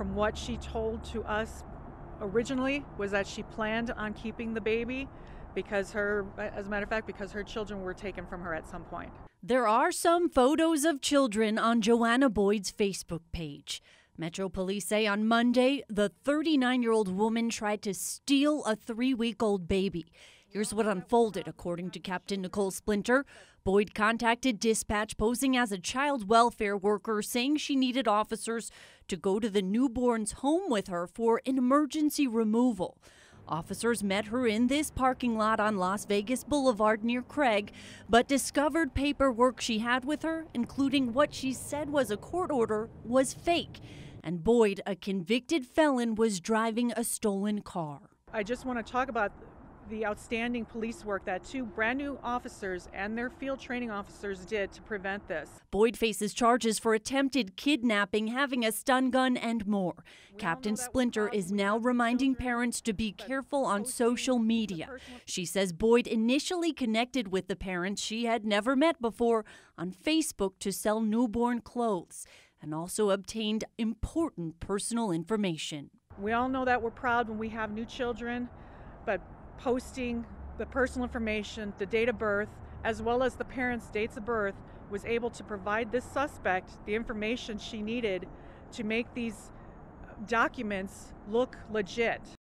from what she told to us originally was that she planned on keeping the baby because as a matter of fact, because her children were taken from her at some point. There are some photos of children on Joanna Boyd's Facebook page. Metro Police say on Monday, the 39-year-old woman tried to steal a 3-week-old baby. Here's what unfolded, according to Captain Nicole Splinter. Boyd contacted dispatch posing as a child welfare worker, saying she needed officers to go to the newborn's home with her for an emergency removal. Officers met her in this parking lot on Las Vegas Boulevard near Craig, but discovered paperwork she had with her, including what she said was a court order, was fake. And Boyd, a convicted felon, was driving a stolen car. I just want to talk about the outstanding police work that 2 brand new officers and their field training officers did to prevent this. Boyd faces charges for attempted kidnapping, having a stun gun, and more. Captain Splinter is now reminding parents to be careful on social media. She says Boyd initially connected with the parents she had never met before on Facebook to sell newborn clothes, and also obtained important personal information. We all know that we're proud when we have new children, but posting the personal information, the date of birth, as well as the parents' dates of birth, was able to provide this suspect the information she needed to make these documents look legit.